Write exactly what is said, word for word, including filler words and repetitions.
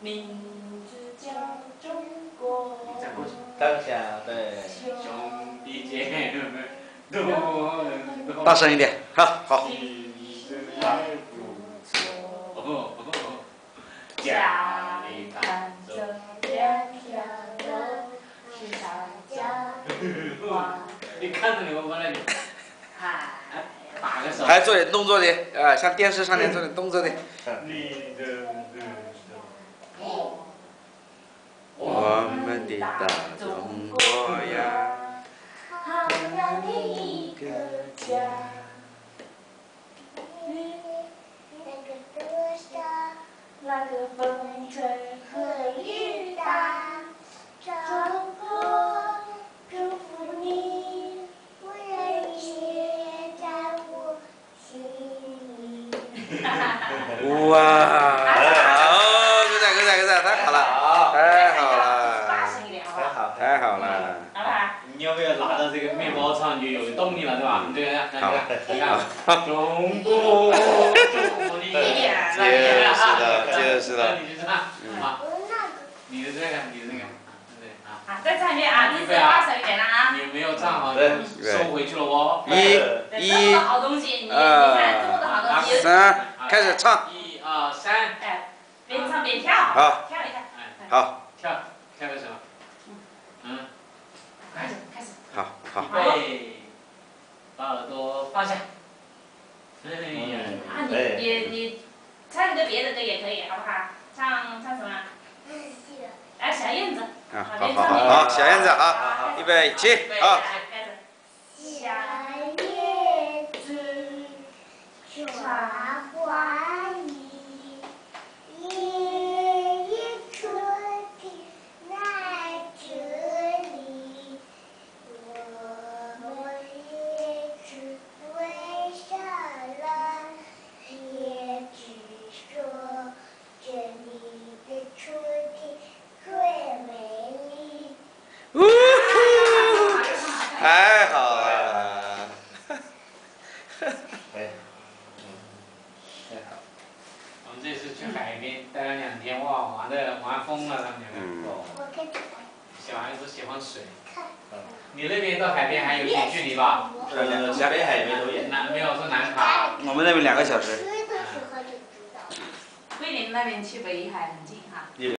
名字叫中国。 当下对。 兄弟姐妹都。 大声一点，好好。 家里看着两条龙，是大家花。 你看着你们完了你。 嗨。 打个手。 还做点动作的，啊，像电视上面做点动作的。 你的。 我们的大中国呀， 好像另一个家。那个风吹和雨打，中国祝福你，永远在我心里。 哇！好，鼓掌鼓掌鼓掌，太好了，太好了， 大声一点，好不好？ 太好了。 好不好？ 你要不要拿到这个面包上就有动力了，对吧？对呀，好，你看，中国祝福你。 就是的，就是的。 你就唱啊，你的这个，你的这个，对啊。 好，再唱一遍啊，这是大声一点了啊。 你没有唱好，收回去了哦。 一、一、 好东西，你你看中国的好东西。 三，开始唱。 一二三。 哎，边唱边跳。 好。 跳一下。 好。 跳，跳个什么？嗯。 开始，开始。 好好。 预备，把耳朵放下。哎呀。 啊，你你你唱个别的歌也可以，好不好？唱唱什么？来，小燕子。 啊，好好好，好，小燕子啊，预备起，好。 小燕子插花衣，夜夜春天来这里，我也只为啥了，也只说这里的春天最美丽。 呜呼，太好了！ 哎，嗯，太好。我们这次去海边待了两天，哇，玩的玩疯了，他们两个。小孩子喜欢水。你那边到海边还有点距离吧？ 呃，南北海边都有。 南没有说南卡。 我们那边两个小时。 桂林那边去北海很近。